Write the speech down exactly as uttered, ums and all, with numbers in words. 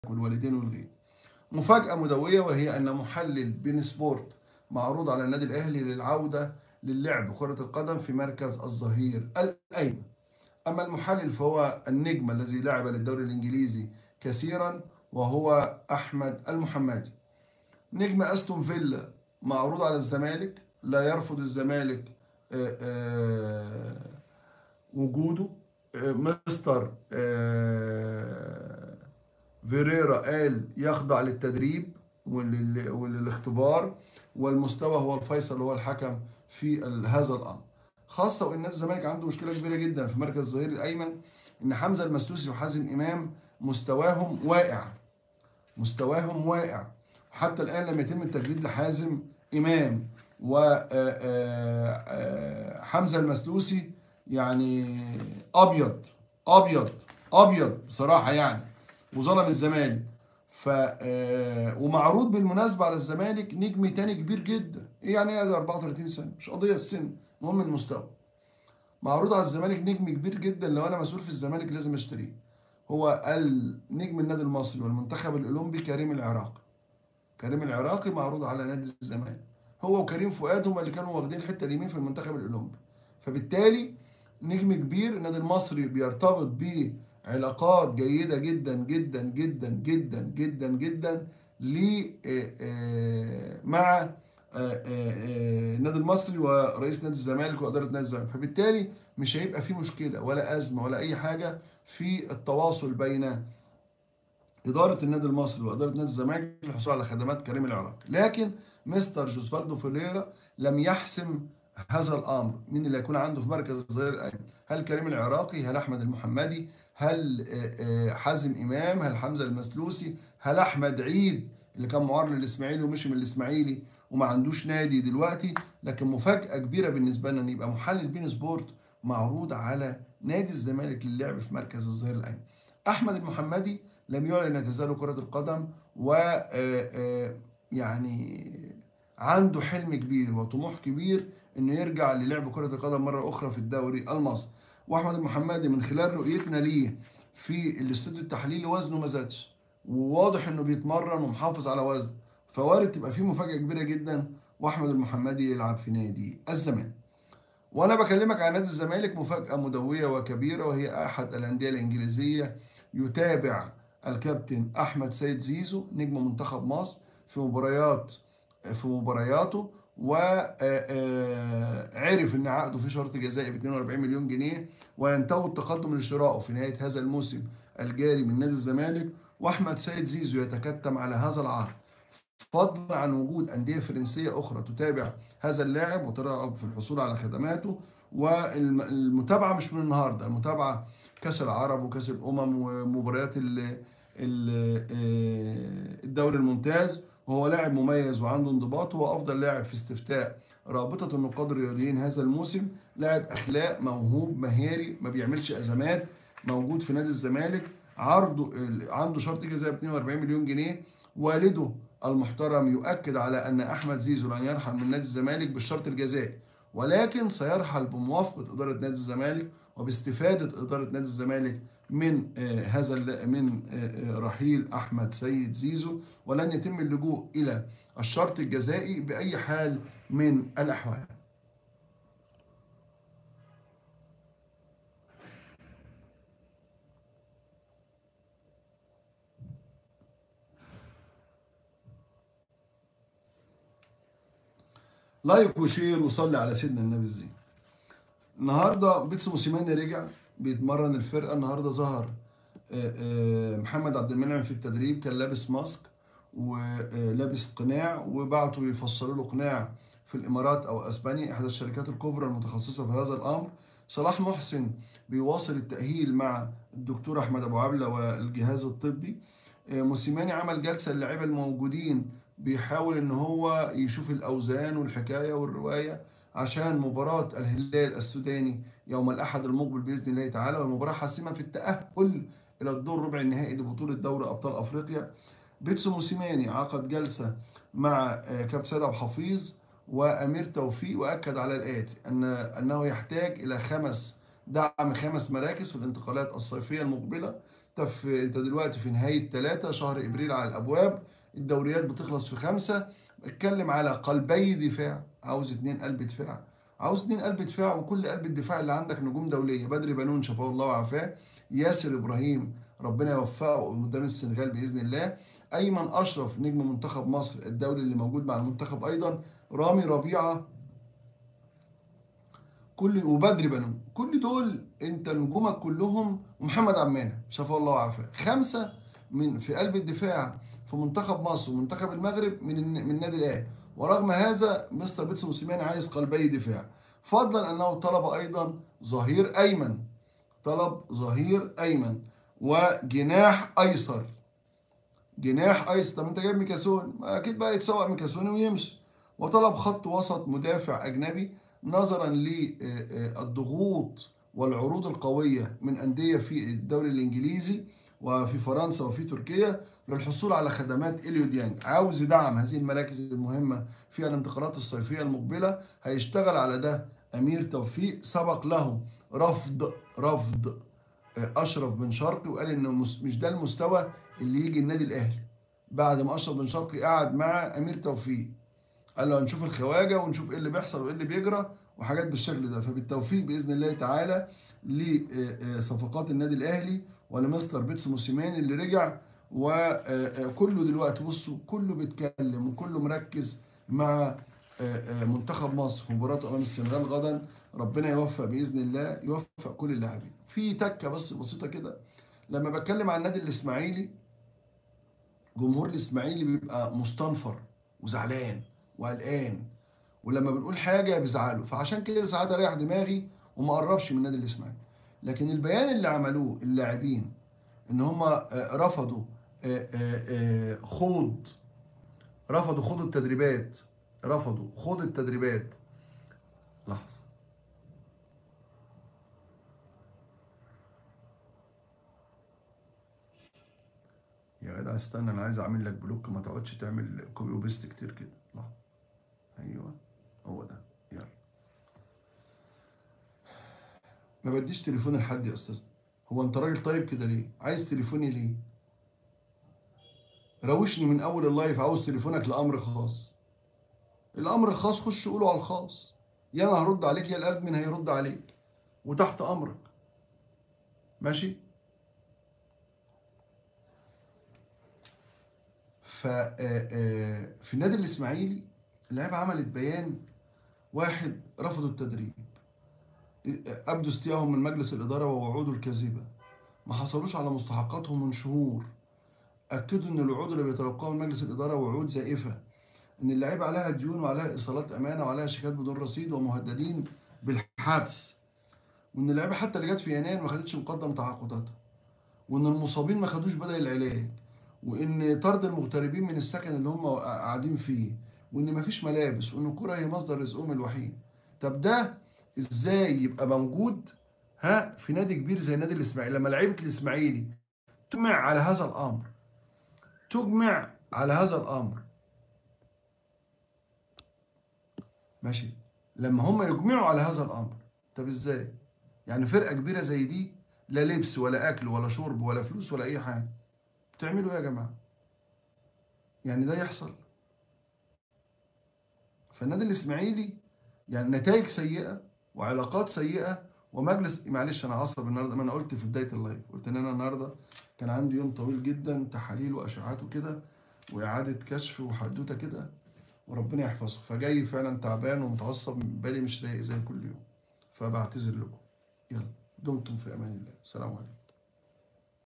والوالدين والغير. مفاجأة مدوية، وهي أن محلل بين سبورت معروض على النادي الأهلي للعودة للعب كرة القدم في مركز الظهير الأيمن. أما المحلل فهو النجم الذي لعب للدوري الإنجليزي كثيرا، وهو أحمد المحمدي. نجم أستون فيلا معروض على الزمالك، لا يرفض الزمالك آه، آه، وجوده. آه، مستر آه، فيريرا قال يخضع للتدريب ولل- وللاختبار، والمستوى هو الفيصل، هو الحكم في ال- هذا الامر. خاصه وان نادي الزمالك عنده مشكله كبيره جدا في مركز الظهير الايمن، ان حمزه المسلوسي وحازم امام مستواهم واقع، مستواهم واقع. حتى الان لم يتم التجديد لحازم امام وحمزه المسلوسي. يعني ابيض ابيض ابيض بصراحه يعني، وظلم الزمالك. ف آه، ومعروض بالمناسبه على الزمالك نجم تاني كبير جدا. ايه يعني ايه أربعة وثلاثين سنه؟ مش قضيه السن، المهم المستوى. معروض على الزمالك نجم كبير جدا، لو انا مسؤول في الزمالك لازم اشتريه. هو النجم النادي المصري والمنتخب الاولمبي كريم العراقي. كريم العراقي معروض على نادي الزمالك، هو وكريم فؤاد هم اللي كانوا واخدين الحته اليمين في المنتخب الاولمبي. فبالتالي نجم كبير. النادي المصري بيرتبط بعلاقات جيده جدا جدا جدا جدا جدا جدا ل آه، آه، مع آه، آه، آه، النادي المصري ورئيس نادي الزمالك واداره نادي الزمالك. فبالتالي مش هيبقى في مشكله ولا ازمه ولا اي حاجه في التواصل بين إدارة النادي المصري وإدارة نادي الزمالك للحصول على خدمات كريم العراقي. لكن مستر جوزفالدو فيليرا لم يحسم هذا الأمر. مين اللي هيكون عنده في مركز الظهير الأيمن؟ هل كريم العراقي؟ هل أحمد المحمدي؟ هل آه، آه، حازم إمام؟ هل حمزة المسلوسي؟ هل أحمد عيد اللي كان معار للإسماعيلي ومشي من الإسماعيلي وما عندوش نادي دلوقتي؟ لكن مفاجأة كبيرة بالنسبة لنا إن يبقى محلل بين سبورت معروض على نادي الزمالك للعب في مركز الظهير الأيمن. أحمد المحمدي لم يعلن اعتزاله كرة القدم، و آه، آه، يعني عنده حلم كبير وطموح كبير انه يرجع للعب كرة القدم مرة اخرى في الدوري المصري. واحمد المحمدي من خلال رؤيتنا ليه في الاستوديو التحليلي وزنه ما زادش، وواضح انه بيتمرن ومحافظ على وزنه، فوارد تبقى فيه مفاجأة كبيرة جدا واحمد المحمدي يلعب في نادي الزمالك. وانا بكلمك عن نادي الزمالك، مفاجأة مدوية وكبيرة، وهي احد الاندية الانجليزية يتابع الكابتن احمد سيد زيزو نجم منتخب مصر في مباريات في مبارياته، وعرف ان عقده في شرط جزائي ب اثنين وأربعين مليون جنيه، وينتهي التقدم لشرائه في نهاية هذا الموسم الجاري من نادي الزمالك. واحمد سيد زيزو يتكتم على هذا العرض، فضلا عن وجود أندية فرنسية أخرى تتابع هذا اللاعب وترغب في الحصول على خدماته. والمتابعة مش من النهاردة، المتابعة كأس العرب وكأس الأمم ومباريات ال- ال- آه، الدوري الممتاز. وهو لاعب مميز وعنده انضباط، هو أفضل لاعب في استفتاء رابطة النقاد الرياضيين هذا الموسم. لاعب أخلاق، موهوب، مهاري، ما بيعملش أزمات، موجود في نادي الزمالك. عرضه عنده شرط جزائي ب اثنين وأربعين مليون جنيه. والده المحترم يؤكد على أن أحمد زيزو لن يرحل من نادي الزمالك بالشرط الجزائي، ولكن سيرحل بموافقة إدارة نادي الزمالك وباستفادة إدارة نادي الزمالك من آه هذا ال- من آه آه، رحيل أحمد سيد زيزو، ولن يتم اللجوء إلى الشرط الجزائي بأي حال من الأحوال. لايك وشير وصلي على سيدنا النبي الزين. النهارده بيتسو موسيماني رجع بيتمرن الفرقه. النهارده ظهر آه، آه، محمد عبد المنعم في التدريب، كان لابس ماسك ولابس قناع، وبعتوا يفصلوا له قناع في الامارات او اسبانيا، احدى الشركات الكبرى المتخصصه في هذا الامر. صلاح محسن بيواصل التاهيل مع الدكتور احمد ابو عبله والجهاز الطبي. آه، موسيماني عمل جلسه للاعيبه الموجودين، بيحاول ان هو يشوف الاوزان والحكايه والروايه عشان مباراه الهلال السوداني يوم الاحد المقبل باذن الله تعالى، ومباراه حاسمه في التاهل الى الدور ربع النهائي لبطوله دوري ابطال افريقيا. بيتسو موسيماني عقد جلسه مع آه، كابتن سيد عبد الحفيظ وامير توفيق، واكد على الاتي: ان انه يحتاج الى خمس دعم خمس مراكز في الانتقالات الصيفيه المقبله، انت في انت دلوقتي في نهايه ثلاثة شهر ابريل على الابواب، الدوريات بتخلص في خمسة. اتكلم على قلبي دفاع، عاوز اتنين قلب دفاع، عاوز اتنين قلب دفاع، وكل قلب الدفاع اللي عندك نجوم دوليه، بدري بنون شفاه الله وعافاه، ياسر ابراهيم ربنا يوفقه قدام السنغال باذن الله، ايمن اشرف نجم منتخب مصر الدولي اللي موجود مع المنتخب ايضا، رامي ربيعه، كل وبدري بنون، كل دول انت نجومك كلهم، ومحمد عمانه شفاه الله وعافاه، خمسه من في قلب الدفاع في منتخب مصر ومنتخب المغرب من الن- من النادي الاهلي. ورغم هذا مستر بيتسو موسيماني عايز قلبي دفاع، فضلا انه طلب ايضا ظهير ايمن، طلب ظهير ايمن وجناح ايسر، جناح ايسر. طب انت جايب ميكاسون، ما اكيد بقى يتسوق ميكاسون ويمشي. وطلب خط وسط مدافع اجنبي نظرا للضغوط والعروض القويه من انديه في الدوري الانجليزي وفي فرنسا وفي تركيا للحصول على خدمات اليو ديانج. عاوز يدعم هذه المراكز المهمه في الانتقالات الصيفيه المقبله، هيشتغل على ده امير توفيق. سبق له رفض رفض اشرف بن شرقي، وقال ان مس- مش ده المستوى اللي يجي النادي الاهلي. بعد ما اشرف بن شرقي قعد مع امير توفيق قال له هنشوف الخواجه ونشوف ايه اللي بيحصل وايه اللي بيجرى وحاجات بالشكل ده. فبالتوفيق باذن الله تعالى لصفقات النادي الاهلي ولمستر بيتسو موسيماني اللي رجع. وكله دلوقتي بصوا كله بيتكلم وكله مركز مع منتخب مصر في مباراة أمام السنغال غدا. ربنا يوفق بإذن الله، يوفق كل اللاعبين. في تكة بس بسيطة كده، لما بتكلم عن النادي الإسماعيلي، جمهور الإسماعيلي بيبقى مستنفر وزعلان وقلقان، ولما بنقول حاجة بيزعلوا، فعشان كده ساعات أريح دماغي وما أقربش من النادي الإسماعيلي. لكن البيان اللي عملوه اللاعبين إن هم رفضوا آه، آه، آه، خوض رفضوا خوض التدريبات، رفضوا خوض التدريبات. لحظة يا جدع، استنى انا عايز اعمل لك بلوك، ما تقعدش تعمل كوبي وبيست كتير كده. لحظة، ايوه هو ده. يلا، ما بديش تليفون لحد يا استاذ. هو انت راجل طيب كده ليه؟ عايز تليفوني ليه؟ روشني من اول اللايف، عاوز تليفونك لامر خاص. الامر الخاص خش قوله على الخاص، يا انا هرد عليك يا الادمن هيرد عليك، وتحت امرك. ماشي. ف آه، آه، في النادي الاسماعيلي اللعيبه عملت بيان واحد: رفضوا التدريب، ابدوا استيائهم من مجلس الاداره ووعوده الكاذبه، ما حصلوش على مستحقاتهم من شهور، اكدوا ان الوعود اللي بيتلقاها من مجلس الاداره وعود زائفه، ان اللعيبه عليها ديون وعليها ايصالات امانه وعليها شيكات بدون رصيد ومهددين بالحبس، وان اللعيبه حتى اللي جت في يناير ما خدتش مقدم تعاقداتها، وان المصابين ما خدوش بدل العلاج، وان طرد المغتربين من السكن اللي هم قاعدين فيه، وان مفيش ملابس، وان الكرة هي مصدر رزقهم الوحيد. طب ده ازاي يبقى موجود ها في نادي كبير زي نادي الاسماعيلي؟ لما لعيبه الاسماعيلي تجمع على هذا الامر، تجمع على هذا الامر، ماشي، لما هم يجمعوا على هذا الامر، طب ازاي؟ يعني فرقه كبيره زي دي لا لبس ولا اكل ولا شرب ولا فلوس ولا اي حاجه، بتعملوا ايه يا جماعه؟ يعني ده يحصل؟ فالنادي الاسماعيلي يعني نتائج سيئه وعلاقات سيئه ومجلس. معلش انا عصب النهارده، ما انا قلت في بدايه اللايف، قلت ان انا النهارده كان عندي يوم طويل جدا، تحاليل واشعاعات وكده واعاده كشف وحدوته كده، وربنا يحفظه، فجاي فعلا تعبان ومتعصب، بالي مش رايق زي كل يوم، فبعتذر لكم. يلا، دمتم في امان الله، سلام عليكم.